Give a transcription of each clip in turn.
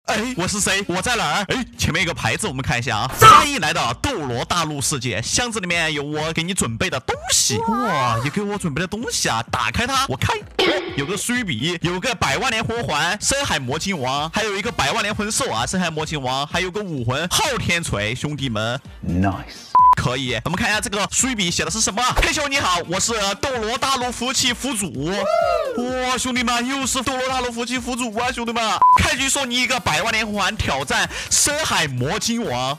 哎，我是谁？我在哪儿？哎，前面有个牌子，我们看一下啊。欢迎来到斗罗大陆世界，箱子里面有我给你准备的东西。哇，也给我准备的东西啊！打开它，我开。有个水笔，有个百万年魂环，深海魔晶王，还有一个百万年魂兽啊，深海魔晶王，还有个武魂昊天锤，兄弟们 ，nice。 可以，我们看一下这个水笔写的是什么。嘿咻，你好，我是斗罗大陆服务器副主。哇，兄弟们，又是斗罗大陆服务器副主啊，兄弟们！开局送你一个百万年魂环，挑战深海魔晶王。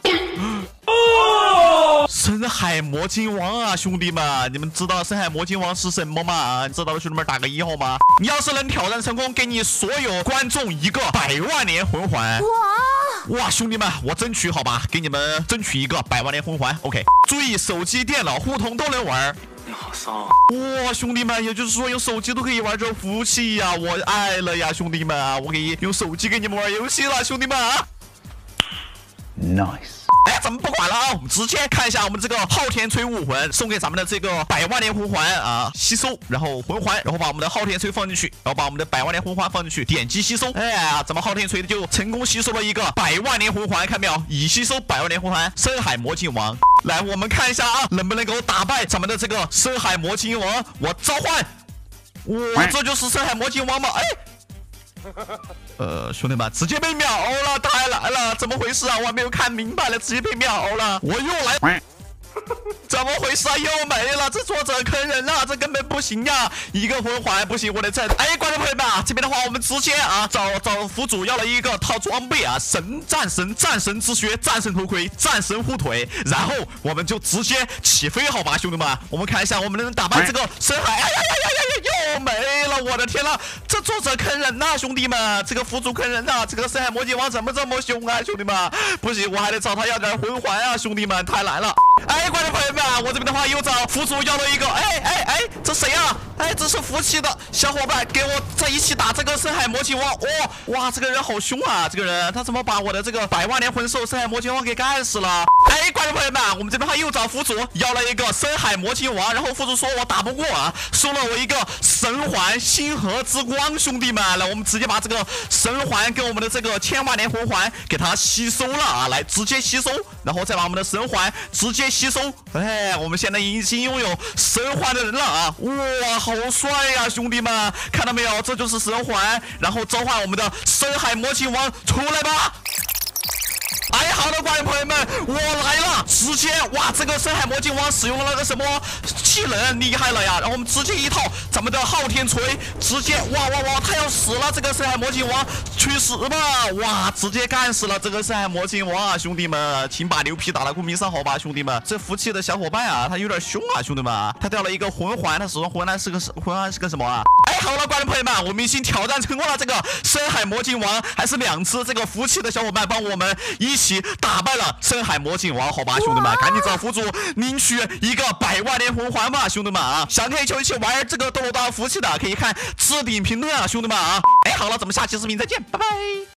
深海魔晶王啊，兄弟们，你们知道深海魔晶王是什么吗？知道的兄弟们打个1号吗？你要是能挑战成功，给你所有观众一个百万年魂环。哇，兄弟们，我争取好吧，给你们争取一个百万年魂环。OK， 注意手机、电脑互通都能玩。 好骚！ 哇，兄弟们，也就是说用手机都可以玩这服务器呀，我爱了呀，兄弟们啊，我可以用手机给你们玩游戏了，兄弟们啊。 Nice。 哎，咱们不管了啊，我们直接看一下我们这个昊天锤武魂送给咱们的这个百万年魂环啊，吸收，然后魂环，然后把我们的昊天锤放进去，然后把我们的百万年魂环放进去，点击吸收。哎呀，咱们昊天锤就成功吸收了一个百万年魂环，看没有？已吸收百万年魂环，深海魔晶王。来，我们看一下啊，能不能够打败咱们的这个深海魔晶王？我召唤，哇，这就是深海魔晶王吗？哎。兄弟们，直接被秒了，太难了，怎么回事啊？我还没有看明白了，直接被秒了，我又来，怎么回事啊？又没了，这作者坑人了，这根本不行呀！一个魂环不行，我得挣。哎，观众朋友们啊，这边的话我们直接啊找副主要了一个套装备啊，战神之靴、战神头盔、战神护腿，然后我们就直接起飞，好吧，兄弟们，我们看一下我们能打败这个深海。哎呀呀呀呀，又没了，我的天呐，这作者坑人呐，兄弟们，这个副主坑人呐，这个深海魔晶王怎么这么凶啊，兄弟们，不行，我还得找他要点魂环啊，兄弟们，太难了。哎，观众朋友们，我这边的话又找副主要了一个，哎，这谁啊？哎，这是服气的小伙伴，给我在一起打这个深海魔晶王。哇，这个人好凶啊！这个人他怎么把我的这个百万年魂兽深海魔晶王给干死了？哎，观众朋友们，我们这边的话又找副主要了一个深海魔晶王，然后副主说我打不过啊，送了我一个神环星河之光，兄弟们，来，我们直接把这个神环跟我们的这个千万年魂环给它吸收了啊，来直接吸收，然后再把我们的神环直接吸收。哎，我们现在已经拥有神环的人了啊！哇，好帅呀，兄弟们，看到没有？这就是神环，然后召唤我们的深海魔晶王出来吧！哎，好的，观众朋友们，我来了！直接哇，这个深海魔晶王使用了个什么技能，厉害了呀！然后我们直接一套咱们的昊天锤，直接哇，他要死了！这个深海魔晶王去死吧！哇，直接干死了这个深海魔晶王啊！兄弟们，请把牛皮打到公屏上好吧，兄弟们！这服气的小伙伴啊，他有点凶啊，兄弟们！他掉了一个魂环，他使用魂环是个什么啊？哎，好了，观众朋友们，我们已经挑战成功了这个深海魔晶王，还是2次这个服气的小伙伴帮我们一起打败了深海魔晶王，好吧，兄弟们，赶紧找辅助领取一个百万年魂环吧，兄弟们啊！想跟一起玩这个斗罗大陆服务器的，可以看置顶评论啊，兄弟们啊！哎，好了，咱们下期视频再见，拜拜。